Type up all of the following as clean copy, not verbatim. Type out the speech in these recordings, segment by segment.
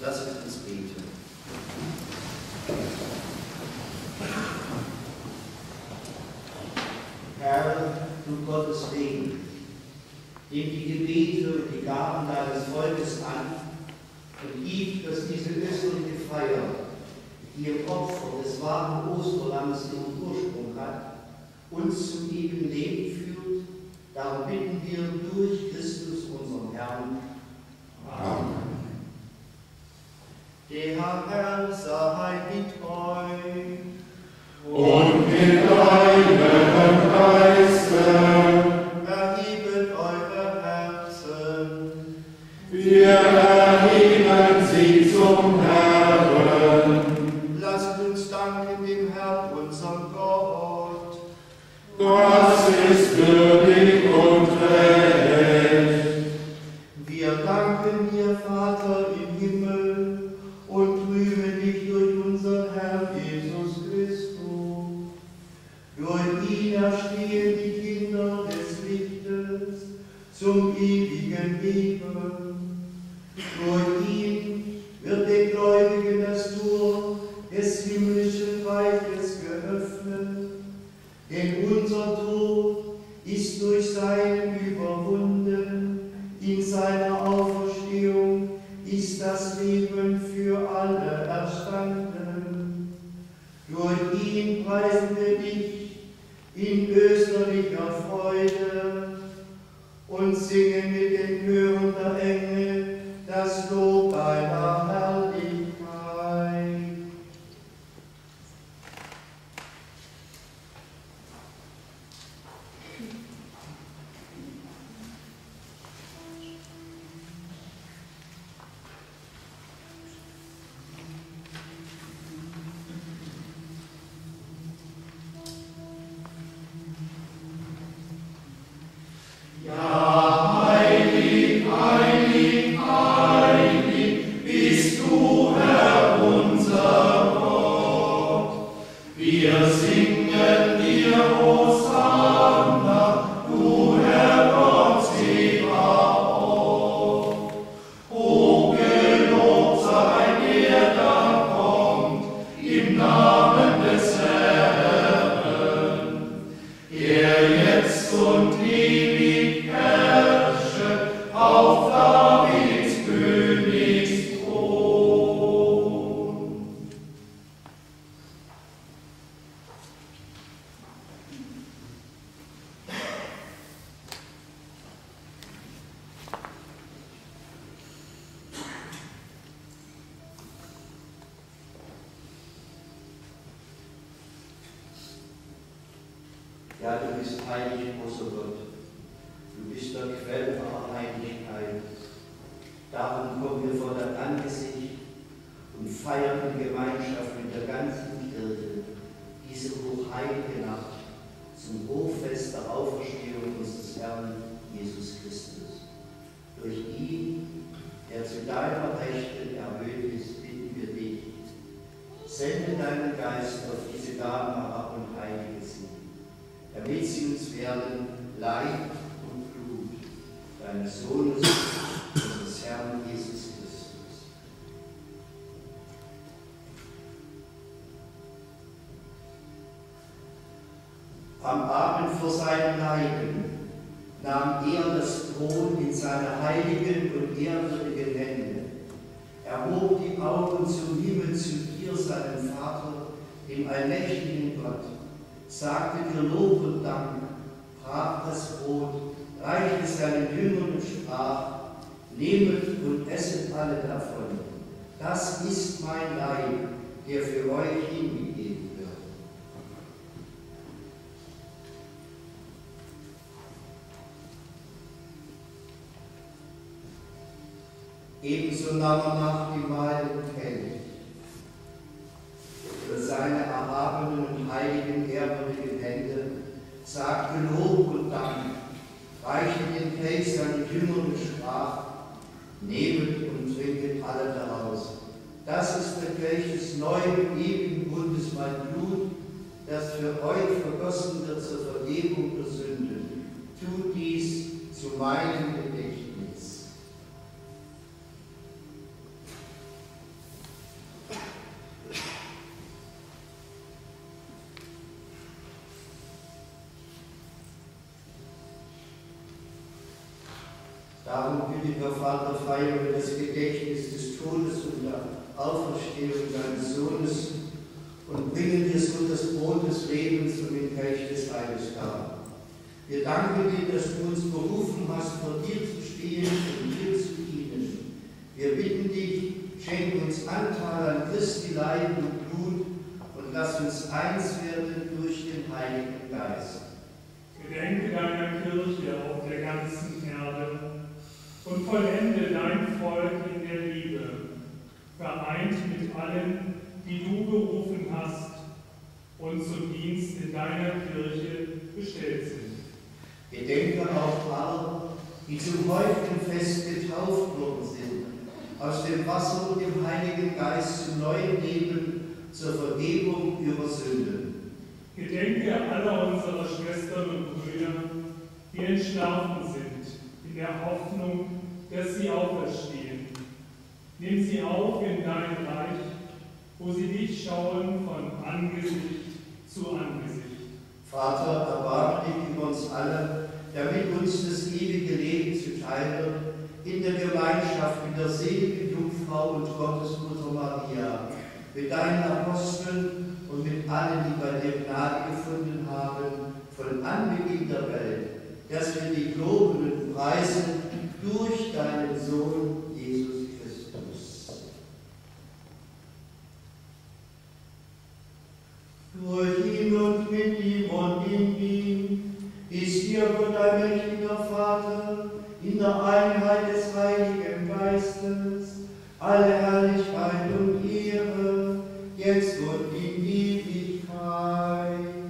Lasst uns beten. Herr, du Gottes Segen, nimm die Gebete und die Gaben deines Volkes an und gib, dass diese österliche Feier, die im Opfer des wahren Osterlammes ihren Ursprung hat, uns zum ewigen Leben führt. Darum bitten wir durch Christus, unseren Herrn. Amen. Der Herr sei mit euch. Und mit deinem Geiste. Erhebet eure Herzen. Wir erheben sie zum Herrn. Lasst uns danken dem Herrn, unserem Gott. Das ist würdig und recht. Wir danken dir, Vater im Himmel, und rühmen dich durch unseren Herrn Jesus Christus. Durch ihn erstehen die Kinder des Lichtes zum ewigen Leben. Durch ihn wird den Gläubigen das Tor des himmlischen Reiches geöffnet. Denn unser Tod ist durch seinen überwunden. In seiner Auferstehung ist das Leben für alle erstanden. Durch ihn preisen wir dich in österlicher Freude und singen mit den Chören der Engel das Lob deiner Herrlichkeit. Ja, heilig, heilig, heilig bist du, Herr unser Gott. Wir singen dir Hosanna, du Herr Gott Zebaoth. O gelobt sei der da kommt, im Namen des Herrn, der jetzt und ewig herrsche auf Davids Königsthron. Ja, du bist heilig, großer Gott. Du bist der Quell aller Heiligkeit. Darum kommen wir vor dein Angesicht und feiern in Gemeinschaft mit der ganzen Kirche diese hochheilige Nacht zum Hochfest der Auferstehung unseres Herrn Jesus Christus. Durch ihn, der zu deiner Rechten erhöht ist, bitten wir dich, sende deinen Geist auf diese Gaben herab und heilige sie, damit sie uns werden Leib und Blut deines Sohnes, unseres Herrn Jesus Christus. Am Abend vor seinem Leiden nahm er das Brot in seine heiligen und ehrwürdigen Hände. Er hob die Augen zum Himmel zu dir, seinem Vater, dem allmächtigen Gott, sagte dir Lob und Dank, brach das Brot, reichte seinen Jüngern und sprach: Nehmet und esset alle davon. Das ist mein Leib, der für euch hingegeben wird. Ebenso nahm er nach dem Mahl den Kelch. Für seine erhabenen und heiligen, ehrwürdigen Hände sagte Lob und Dank, reichte den Kelch seinen Jüngern und sprach: Nehmet und trinket alle daraus. Das ist der Kelch des neuen, ewigen Bundes, mein Blut, das für euch vergossen wird zur Vergebung der Sünden. Tut dies zu meinem Gedächtnis. Darum bitten wir, Vater, feiern wir das Gedächtnis des Todes und der Auferstehung deines Sohnes und bringen dir so das Brot des Lebens und den Kelch des Heils dar. Wir danken dir, dass du uns berufen hast, vor dir zu stehen und dir zu dienen. Wir bitten dich, schenke uns Anteil an Christi Leiden und Blut und lass uns eins werden durch den Heiligen Geist. Gedenke deiner Kirche auf der ganzen Erde und vollende dein Volk in der Liebe, vereint mit allen, die du berufen hast und zum Dienst in deiner Kirche bestellt sind. Gedenke auch aller, die zum heutigen Fest getauft worden sind, aus dem Wasser und dem Heiligen Geist zum neuen Leben, zur Vergebung ihrer Sünden. Gedenke aller unserer Schwestern und Brüder, die entschlafen sind, in der Hoffnung, dass sie auferstehen. Nimm sie auf in dein Reich, wo sie dich schauen von Angesicht zu Angesicht. Vater, erbarme dich über uns alle, damit uns das ewige Leben zuteil wird, in der Gemeinschaft mit der seligen Jungfrau und Gottesmutter Maria, mit deinen Aposteln und mit allen, die bei dir Gnade gefunden haben, von Anbeginn der Welt, dass wir dich loben und preisen durch deinen Sohn Jesus Christus. Durch ihn und mit ihm und in ihm ist dir Gott, ein mächtiger Vater, in der Einheit des Heiligen Geistes, alle Herrlichkeit und Ehre, jetzt und in Ewigkeit.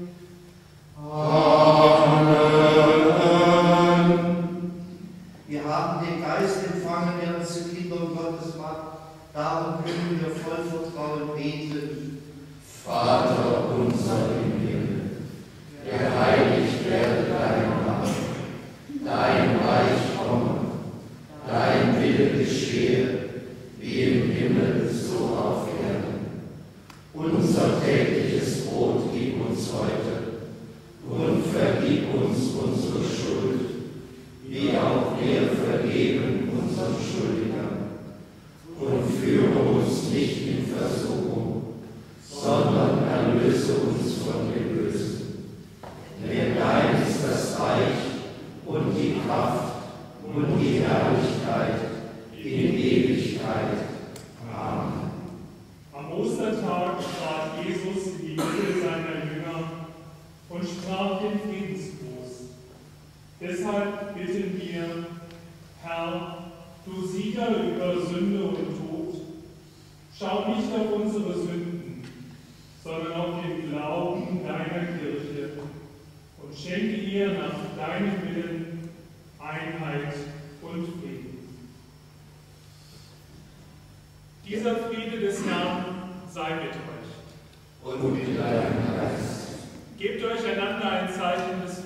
Amen. Wir haben den Geist empfangen, der uns zu Kindern Gottes macht. Darum können wir voll Vertrauen beten. Vater unser im Himmel, geheiligt werde dein Name, dein Reich komme, dein Wille geschehe, wie im Himmel, so auf Erden. Unser tägliches Brot gib uns heute und vergib uns unsere Schuld, wie auch wir vergeben unseren Schuldigern. Und führe uns nicht in Versuchung, sondern erlöse uns von dem Bösen. Denn dein ist das Reich und die Kraft und die Herrlichkeit in Ewigkeit. Amen. Am Ostertag trat Jesus in die Mitte seiner Jünger und sprach den Friedensgruß. Deshalb bitten wir, Herr, du Sieger über Sünde und Tod, schau nicht auf unsere Sünden, sondern auf den Glauben deiner Kirche und schenke ihr nach deinem Willen Einheit und Frieden. Dieser Friede des Herrn sei mit euch. Und mit deinem Geist. Gebt euch einander ein Zeichen des